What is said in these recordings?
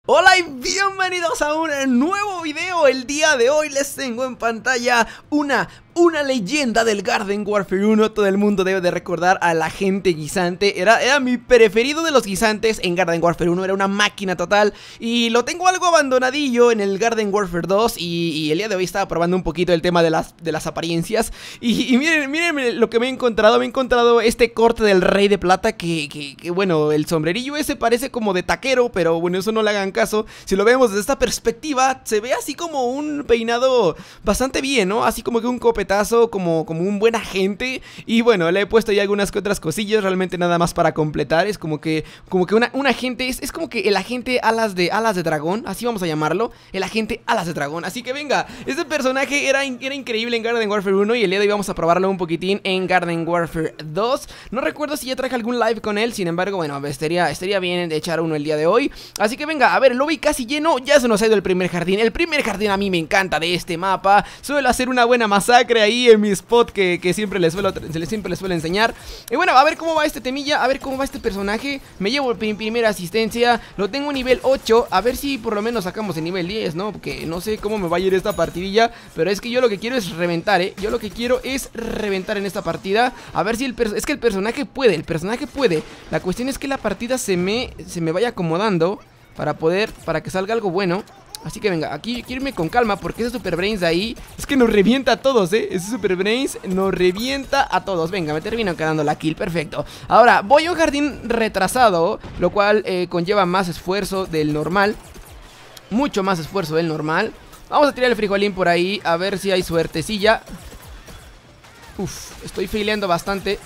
Hola y bienvenidos a un nuevo video. El día de hoy les tengo en pantalla una leyenda del Garden Warfare 1. Todo el mundo debe de recordar al agente guisante. Era mi preferido de los guisantes en Garden Warfare 1. Era una máquina total. Y lo tengo algo abandonadillo en el Garden Warfare 2. Y el día de hoy estaba probando un poquito el tema de las apariencias. Y miren lo que me he encontrado. Me he encontrado este corte del Rey de Plata. Que bueno, el sombrerillo ese parece como de taquero. Pero bueno, eso no le hagan caso. Si lo vemos desde esta perspectiva, se ve así como un peinado bastante bien, ¿no? Así como que un copetazo, como un buen agente. Y bueno, le he puesto ya algunas que otras cosillas, realmente nada más para completar. Es como que un agente, es como que el agente alas de dragón, así vamos a llamarlo. El agente alas de dragón. Así que venga, este personaje era increíble en Garden Warfare 1. Y el día de hoy vamos a probarlo un poquitín en Garden Warfare 2. No recuerdo si ya traje algún live con él. Sin embargo, bueno, estaría bien de echar uno el día de hoy. Así que venga, a ver, el lobby casi lleno. Ya se nos ha ido el primer jardín. El primer jardín a mí me encanta de este mapa. Suelo hacer una buena masacre ahí en mi spot que siempre les suelo enseñar. Y bueno, a ver cómo va este temilla. A ver cómo va este personaje. Me llevo primera asistencia. Lo tengo nivel 8. A ver si por lo menos sacamos el nivel 10, ¿no? Porque no sé cómo me va a ir esta partidilla. Pero es que yo lo que quiero es reventar, ¿eh? Yo lo que quiero es reventar en esta partida. A ver si es que el personaje puede. El personaje puede. La cuestión es que la partida se me vaya acomodando para que salga algo bueno. Así que venga, aquí quiero irme con calma porque ese Super Brains de ahí es que nos revienta a todos, ese Super Brains nos revienta a todos. Venga, me termino quedando la kill, perfecto. Ahora, voy a un jardín retrasado, lo cual conlleva más esfuerzo del normal. Mucho más esfuerzo del normal. Vamos a tirar el frijolín por ahí, a ver si hay suertecilla. Uf, estoy faileando bastante.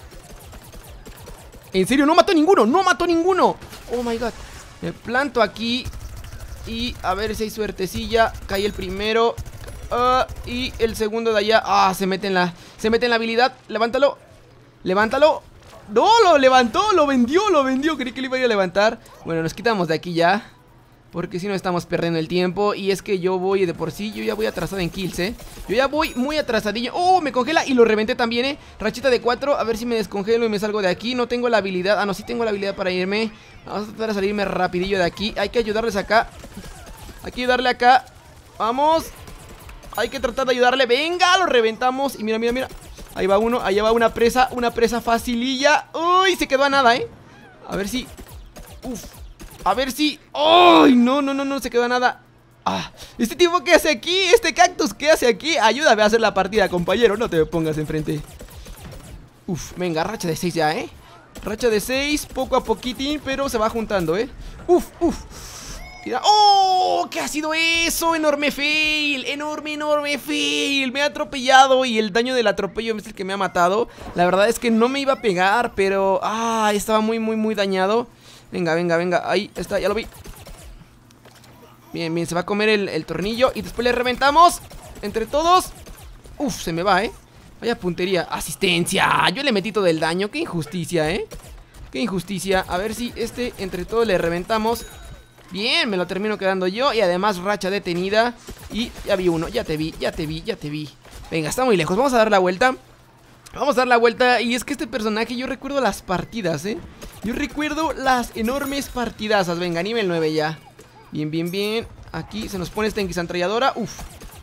En serio, no mató ninguno, no mató ninguno. Oh my god. Me planto aquí y a ver si hay suertecilla. Cae el primero y el segundo de allá. Se mete en la habilidad. Levántalo. Levántalo. No, lo levantó, lo vendió. Creí que lo iba a ir a levantar. Bueno, nos quitamos de aquí ya, porque si no estamos perdiendo el tiempo. Y es que yo voy de por sí, yo ya voy atrasado en kills, Yo ya voy muy atrasadillo. Oh, me congela y lo reventé también, Rachita de 4, a ver si me descongelo y me salgo de aquí. No tengo la habilidad, no, sí tengo la habilidad para irme. Vamos a tratar de salirme rapidillo de aquí. Hay que ayudarles acá. Hay que ayudarle acá. Vamos. Hay que tratar de ayudarle. Venga, lo reventamos. Y mira. Ahí va uno, allá va una presa facililla. Uy, se quedó a nada, A ver si... Uf. A ver si... ¡Ay! No, se quedó a nada. ¿Este tipo qué hace aquí? ¿Este cactus qué hace aquí? Ayúdame a hacer la partida, compañero. No te pongas enfrente. Uf, venga, racha de 6 ya, Racha de 6, poco a poquitín, pero se va juntando, Uf. Mira. ¡Oh! ¿Qué ha sido eso? Enorme fail. Enorme fail. Me ha atropellado y el daño del atropello es el que me ha matado. La verdad es que no me iba a pegar, pero... estaba muy dañado. Venga. Ahí está, ya lo vi. Bien, se va a comer el tornillo y después le reventamos entre todos. Uf, se me va, Vaya puntería. Asistencia. Yo le metí todo el daño. Qué injusticia, Qué injusticia. A ver si entre todos le reventamos. Bien, me lo termino quedando yo. Y además racha detenida. Y ya vi uno, ya te vi. Venga, está muy lejos, vamos a dar la vuelta. Y es que este personaje, yo recuerdo las partidas, Yo recuerdo las enormes partidazas. Venga, nivel 9 ya. Bien. Aquí se nos pone esta enguisantralladora. Uf.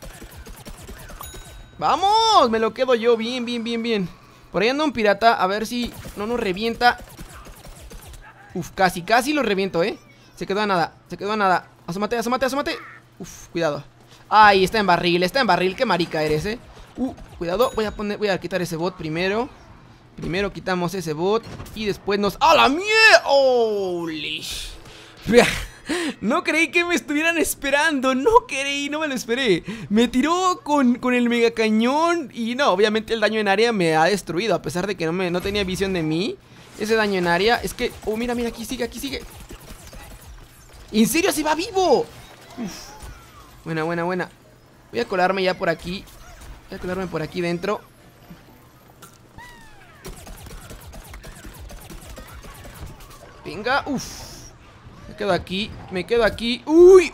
¡Vamos! Me lo quedo yo, bien. Por ahí anda un pirata, a ver si no nos revienta. Uf, casi lo reviento, Se quedó a nada. Asómate. Uf, cuidado. Ay, está en barril, qué marica eres, cuidado, voy a quitar ese bot primero. Primero quitamos ese bot y después nos... ¡A la mierda! ¡Holy! No creí que me estuvieran esperando. No me lo esperé. Me tiró con el mega cañón. Y no, obviamente el daño en área me ha destruido. A pesar de que no tenía visión de mí. Ese daño en área, es que... Oh, mira, aquí sigue. ¿En serio se va vivo? Uf. Buena. Voy a colarme ya por aquí. Voy a colarme por aquí dentro. Venga, me quedo aquí. Uy.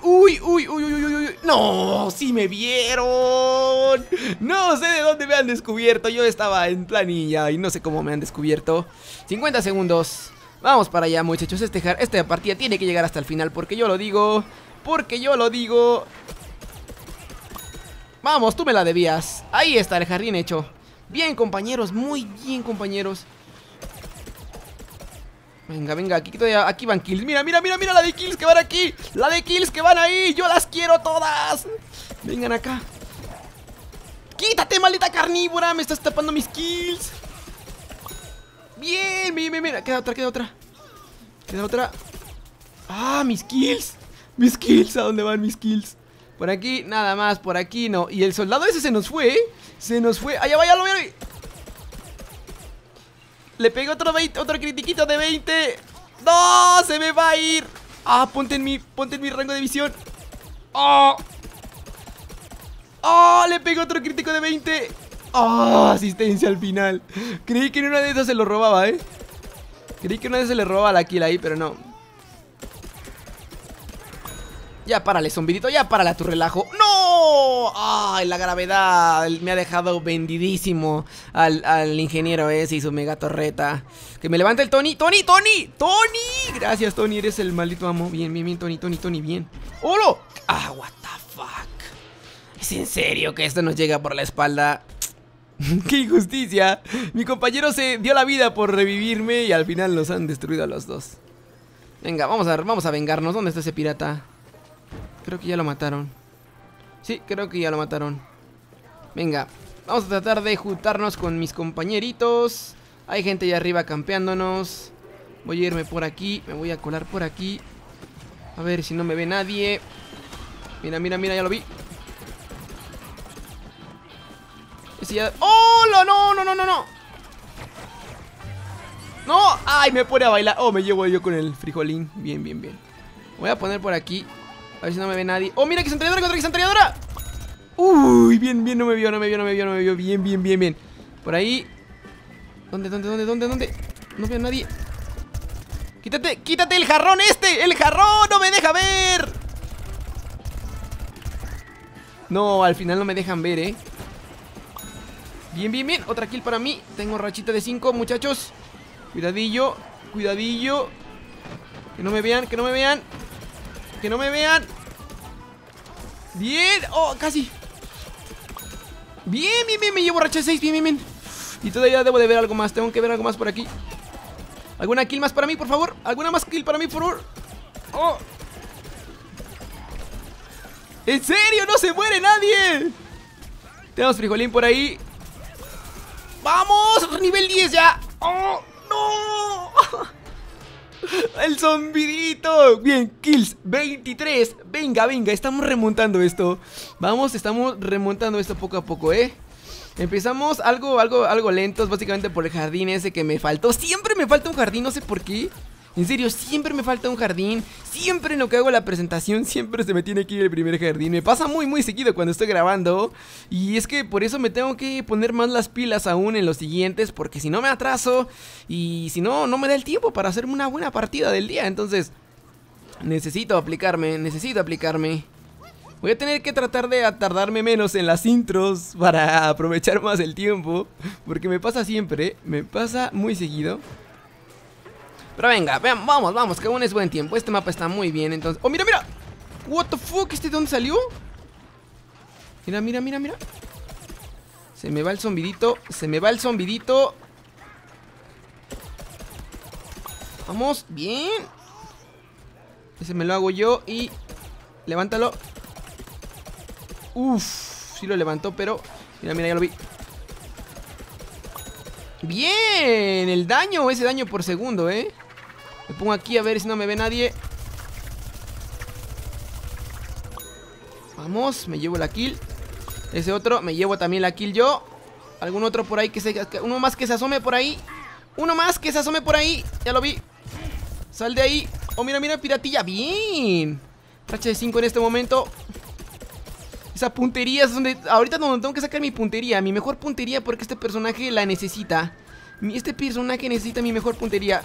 No, sí me vieron. No sé de dónde me han descubierto. Yo estaba en planilla y no sé cómo me han descubierto. 50 segundos. Vamos para allá, muchachos. Esta partida tiene que llegar hasta el final, porque yo lo digo. Porque yo lo digo. Vamos, tú me la debías. Ahí está el jardín hecho. Bien, compañeros, muy bien, compañeros. Venga, venga, aquí van kills. Mira, mira, mira, mira la de kills que van aquí. La de kills que van ahí. Yo las quiero todas. Vengan acá. Quítate, maldita carnívora. Me estás tapando mis kills. Bien, bien, bien, bien. Queda otra, queda otra. Queda otra. Ah, mis kills. Mis kills, ¿a dónde van mis kills? Por aquí, nada más, por aquí no. Y el soldado ese se nos fue, ¿eh? Se nos fue. Allá vaya, lo veo. Le pegué otro critiquito de 20. ¡No! ¡Se me va a ir! ¡Ah! Ponte en mi rango de visión. ¡Oh! ¡Oh! Le pegué otro crítico de 20. ¡Oh! Asistencia al final. Creí que en una de esas se lo robaba, ¿eh? Creí que en una de esas se le robaba la kill ahí, pero no. Ya párale, zombidito, ya párale a tu relajo. ¡No! ¡Ay, la gravedad! Me ha dejado vendidísimo al ingeniero ese y su mega torreta. Que me levanta el Tony. ¡Tony, Tony! ¡Tony! Gracias, Tony, eres el maldito amo. Bien, bien, bien, Tony, Tony, Tony, bien. ¡Hola! ¡Ah, what the fuck! ¿Es en serio que esto nos llega por la espalda? ¡Qué injusticia! Mi compañero se dio la vida por revivirme y al final nos han destruido a los dos. Venga, vamos a vengarnos. ¿Dónde está ese pirata? Creo que ya lo mataron. Sí, creo que ya lo mataron. Venga, vamos a tratar de juntarnos con mis compañeritos. Hay gente allá arriba campeándonos. Voy a irme por aquí, me voy a colar por aquí. A ver si no me ve nadie. Mira, mira, mira, ya lo vi. Ese ya... ¡Oh! No, no, no, no, no. ¡No! ¡Ay! Me pone a bailar. Oh, me llevo yo con el frijolín. Bien, bien, bien. Voy a poner por aquí. A ver si no me ve nadie. ¡Oh, mira! ¡Excentriadora contra excentriadora! ¡Uy! Bien, bien, no me vio, no me vio, no me vio, no me vio. Bien, bien, bien, bien. Por ahí. ¿Dónde? No veo a nadie. ¡Quítate! ¡Quítate el jarrón este! ¡El jarrón no me deja ver! No, al final no me dejan ver, ¿eh? Bien, bien, bien. Otra kill para mí. Tengo rachita de 5, muchachos. Cuidadillo, cuidadillo. Que no me vean, que no me vean. Que no me vean. Bien, oh, casi. Bien, bien, bien, me llevo racha de 6, bien, bien, bien. Y todavía debo de ver algo más, tengo que ver algo más por aquí. ¿Alguna kill más para mí, por favor? ¿Alguna más kill para mí, por favor? Oh. ¿En serio? ¡No se muere nadie! Tenemos frijolín por ahí. ¡Vamos! ¡Nivel 10 ya! ¡Oh! ¡No! ¡El zombidito! Bien, kills 23. Venga, venga, estamos remontando esto. Vamos, estamos remontando esto poco a poco, ¿eh? Empezamos algo lentos, básicamente por el jardín ese que me faltó. Siempre me falta un jardín, no sé por qué. En serio, siempre me falta un jardín. Siempre en lo que hago la presentación, siempre se me tiene que ir el primer jardín. Me pasa muy, muy seguido cuando estoy grabando. Y es que por eso me tengo que poner más las pilas aún en los siguientes, porque si no me atraso y si no, no me da el tiempo para hacerme una buena partida del día. Entonces, necesito aplicarme. Voy a tener que tratar de tardarme menos en las intros para aprovechar más el tiempo, porque me pasa siempre, me pasa muy seguido. Pero venga, vean, vamos, que aún es buen tiempo. Este mapa está muy bien, entonces... ¡Oh, mira, mira! ¿What the fuck? ¿Este de dónde salió? Mira, mira, mira, mira. Se me va el zombidito. Vamos, bien. Ese me lo hago yo y... levántalo. Uf, sí lo levantó, pero... Mira, mira, ya lo vi. Bien, el daño, ese daño por segundo, ¿eh? Me pongo aquí a ver si no me ve nadie. Vamos, me llevo la kill. Ese otro, me llevo también la kill yo. ¿Algún otro por ahí uno más que se asome por ahí? Uno más que se asome por ahí. Ya lo vi. Sal de ahí. Oh, mira, mira, piratilla. Bien. Racha de 5 en este momento. Esa puntería es donde... ahorita donde tengo que sacar mi puntería. Mi mejor puntería, porque este personaje la necesita. Este personaje necesita mi mejor puntería.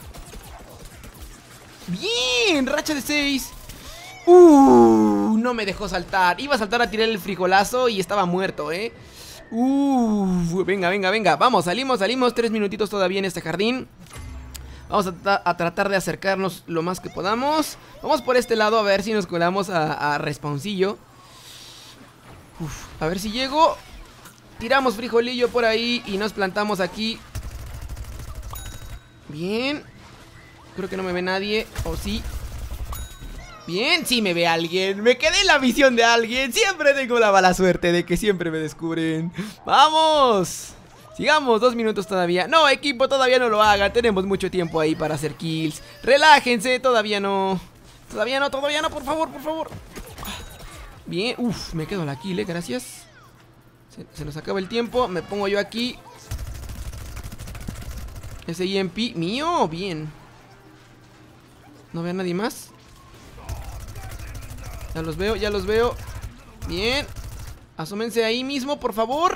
Bien, racha de 6. No me dejó saltar. Iba a saltar a tirar el frijolazo y estaba muerto, venga, venga, venga. Vamos, salimos 3 minutitos todavía en este jardín. Vamos a tratar de acercarnos lo más que podamos. Vamos por este lado a ver si nos colamos a respawncillo. A ver si llego. Tiramos frijolillo por ahí y nos plantamos aquí. Bien. Creo que no me ve nadie. ¿O sí? Bien, sí me ve alguien. Me quedé en la visión de alguien. Siempre tengo la mala suerte de que siempre me descubren. ¡Vamos! Sigamos, 2 minutos todavía. No, equipo, todavía no lo hagan. Tenemos mucho tiempo ahí para hacer kills. Relájense, todavía no. Todavía no, por favor, por favor. Bien, me quedo la kill, gracias. Se nos acaba el tiempo. Me pongo yo aquí. Ese EMP mío, bien. No veo a nadie más. Ya los veo, ya los veo. Bien. Asómense ahí mismo, por favor.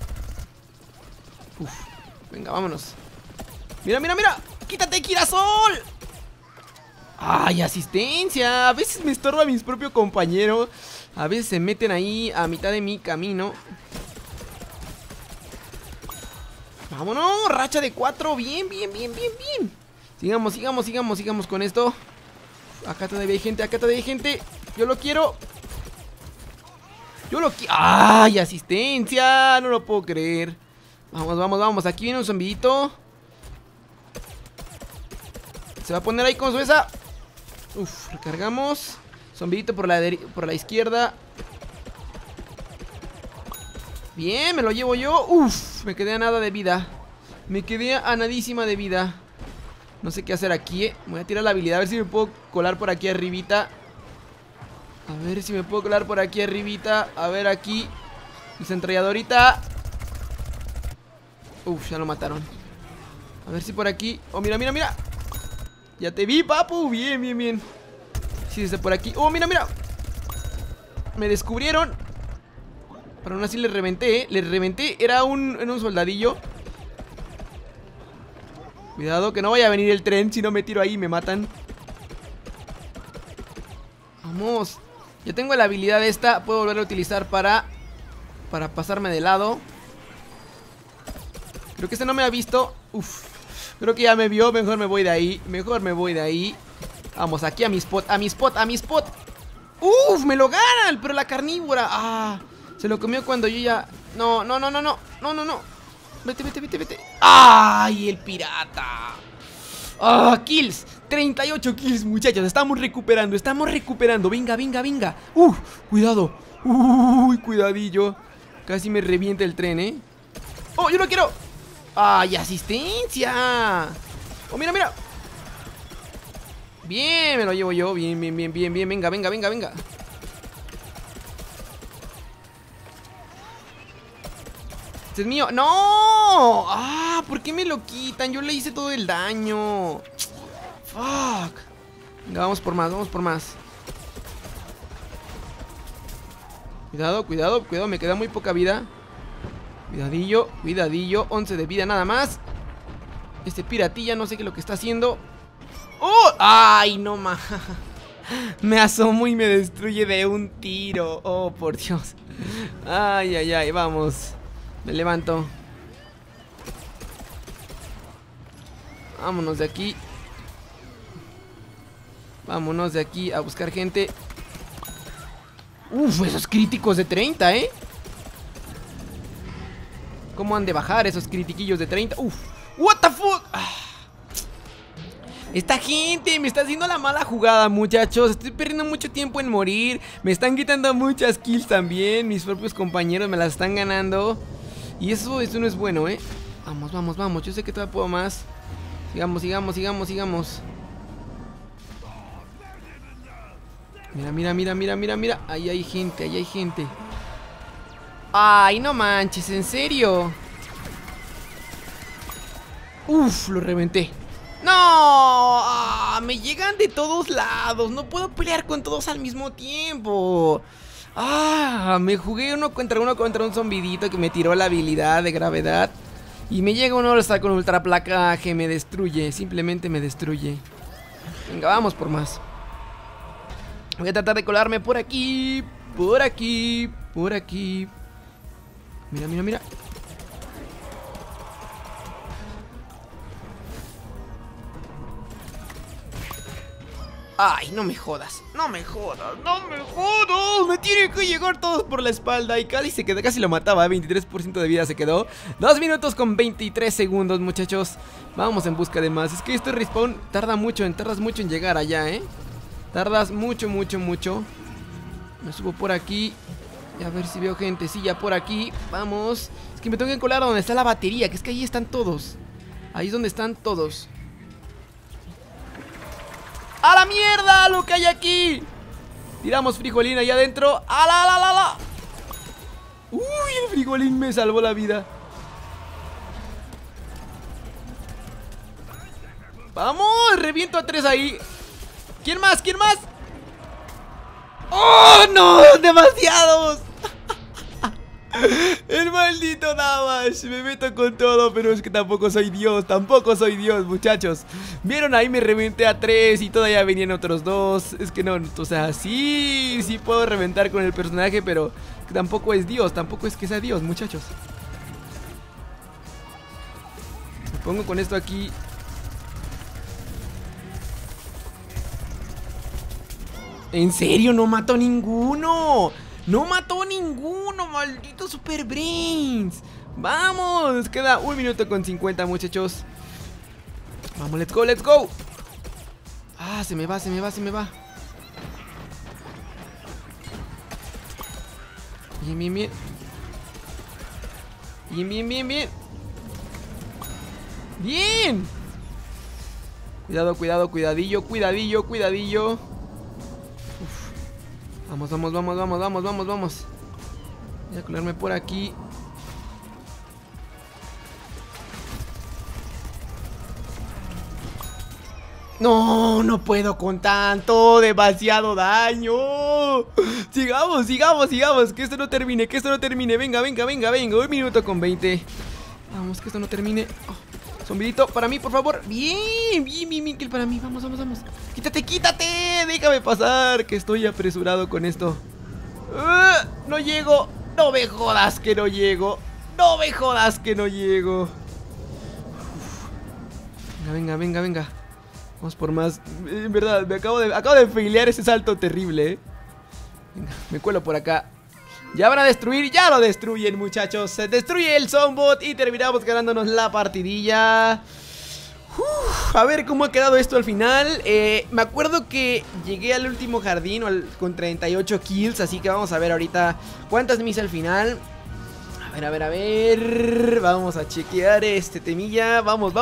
Venga, vámonos. Mira, mira, mira. ¡Quítate, Girasol! ¡Ay, asistencia! A veces me estorba a mis propios compañeros. A veces se meten ahí a mitad de mi camino. ¡Vámonos! Racha de 4. Bien, bien, bien, bien, bien. Sigamos, sigamos, sigamos, sigamos con esto. Acá todavía hay gente, acá todavía hay gente. Yo lo quiero. Yo lo quiero. ¡Ay, asistencia! No lo puedo creer. Vamos, vamos, vamos. Aquí viene un zombidito. Se va a poner ahí con su esa. Recargamos. Zombidito por la izquierda. Bien, me lo llevo yo. Me quedé a nada de vida. Me quedé a nadísima de vida. No sé qué hacer aquí, Voy a tirar la habilidad, a ver si me puedo colar por aquí arribita. A ver si me puedo colar por aquí arribita. A ver aquí. Desentralladorita. Ya lo mataron. A ver si por aquí. Oh, mira, mira, mira. Ya te vi, papu. Bien, bien, bien. Sí, desde por aquí. Oh, mira, mira. Me descubrieron. Pero aún así les reventé, Les reventé. Era un soldadillo. Cuidado, que no vaya a venir el tren. Si no me tiro ahí me matan. Vamos. Ya tengo la habilidad esta. Puedo volver a utilizar para pasarme de lado. Creo que este no me ha visto. Creo que ya me vio. Mejor me voy de ahí. Mejor me voy de ahí. Vamos, aquí a mi spot. A mi spot, a mi spot. Me lo ganan. Pero la carnívora. Se lo comió cuando yo ya... No, no, no, no, no. No, no, no. Vete, vete, vete, vete. ¡Ay, el pirata! Kills. 38 kills, muchachos. Estamos recuperando, estamos recuperando. Venga, venga, venga. Cuidado. Cuidadillo. Casi me revienta el tren, yo no quiero. ¡Ay, asistencia! Mira, mira. Bien, me lo llevo yo. Bien, bien, bien, bien, bien. Venga, venga, venga, venga. Este es mío. ¡No! ¿Por qué me lo quitan? Yo le hice todo el daño. Fuck. Venga, vamos por más, vamos por más. Cuidado, cuidado, cuidado. Me queda muy poca vida. Cuidadillo, cuidadillo. 11 de vida nada más. Este piratilla no sé qué es lo que está haciendo. ¡Ay, no más! Me asomo y me destruye de un tiro. Oh, por Dios. Ay, ay, ay, vamos. Me levanto. Vámonos de aquí. Vámonos de aquí a buscar gente. Esos críticos de 30, ¿Cómo han de bajar esos critiquillos de 30? What the fuck. Esta gente me está haciendo la mala jugada, muchachos. Estoy perdiendo mucho tiempo en morir. Me están quitando muchas kills también. Mis propios compañeros me las están ganando. Y eso no es bueno, Vamos, vamos, vamos. Yo sé que todavía puedo más. Sigamos, sigamos, sigamos, sigamos. Mira, mira, mira, mira, mira, mira. Ahí hay gente, ahí hay gente. Ay, no manches, ¿en serio? Lo reventé. ¡No! Me llegan de todos lados. No puedo pelear con todos al mismo tiempo. Me jugué uno contra un zombidito que me tiró la habilidad de gravedad. Y me llega un All-Star con ultra placaje. Me destruye, simplemente me destruye. Venga, vamos por más. Voy a tratar de colarme por aquí. Por aquí, por aquí. Mira, mira, mira. Ay, no me jodas, no me jodas, no me jodas. Me tienen que llegar todos por la espalda. Y Cali se quedó, casi lo mataba, 23% de vida se quedó. 2 minutos con 23 segundos, muchachos. Vamos en busca de más. Es que este respawn tardas mucho en llegar allá, Tardas mucho. Me subo por aquí y a ver si veo gente. Sí, ya por aquí, vamos. Es que me tengo que colar a donde está la batería, que es que ahí están todos. Ahí es donde están todos. ¡A la mierda lo que hay aquí! Tiramos frijolín allá adentro. ¡A la! ¡Uy! El frijolín me salvó la vida. ¡Vamos! Reviento a 3 ahí. ¿Quién más? ¡Oh, no! ¡Demasiados! El maldito Damash. Me meto con todo, pero es que tampoco soy Dios, muchachos. ¿Vieron? Ahí me reventé a 3 y todavía venían otros 2. Es que no, o sea, sí puedo reventar con el personaje, pero que tampoco es Dios, tampoco es que sea Dios, muchachos. Me pongo con esto aquí. ¿En serio? No mató ninguno. No mató ninguno, maldito Super Brains. Vamos, nos queda 1 minuto con 50, muchachos. Vamos, let's go. Ah, se me va. Bien. Bien. Cuidadillo. Vamos. Voy a colarme por aquí. No puedo con tanto. Demasiado daño. Sigamos. Que esto no termine. Venga. 1 minuto con 20. Vamos, que esto no termine. Zombidito, para mí, por favor. Bien, kill para mí. Vamos. Quítate. Déjame pasar, que estoy apresurado con esto. No llego. No me jodas que no llego. Venga. Vamos por más. En verdad, me acabo de failear ese salto terrible, Venga, me cuelo por acá. Ya van a destruir, ya lo destruyen, muchachos. Se destruye el Zombot y terminamos ganándonos la partidilla. A ver cómo ha quedado esto al final. Me acuerdo que llegué al último jardín con 38 kills. Así que vamos a ver ahorita cuántas me hice al final. A ver. Vamos a chequear este temilla. Vamos.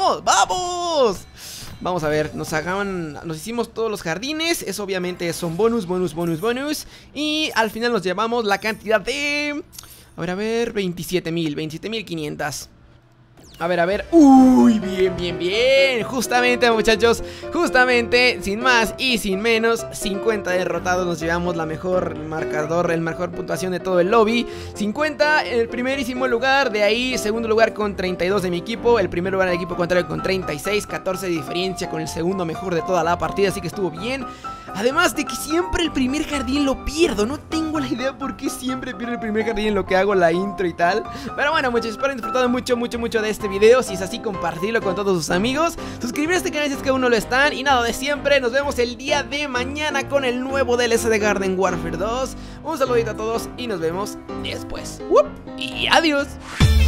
Vamos a ver, nos hicimos todos los jardines. Eso obviamente son bonus. Y al final nos llevamos la cantidad de... A ver, 27.500. A ver, uy, bien. Justamente, muchachos, sin más y sin menos, 50 derrotados. Nos llevamos la mejor marcador, el mejor puntuación de todo el lobby. 50 en el primerísimo lugar. De ahí, segundo lugar con 32 de mi equipo. El primer lugar del equipo contrario con 36. 14 de diferencia con el segundo mejor de toda la partida. Así que estuvo bien. Además de que siempre el primer jardín lo pierdo. No tengo la idea por qué siempre pierdo el primer jardín en lo que hago la intro y tal. Pero bueno, muchachos, espero hayan disfrutado mucho de este video. Si es así, compartirlo con todos sus amigos. Suscribirse a este canal si es que aún no lo están. Y nada, de siempre, nos vemos el día de mañana con el nuevo DLC de Garden Warfare 2. Un saludito a todos y nos vemos después. Y adiós.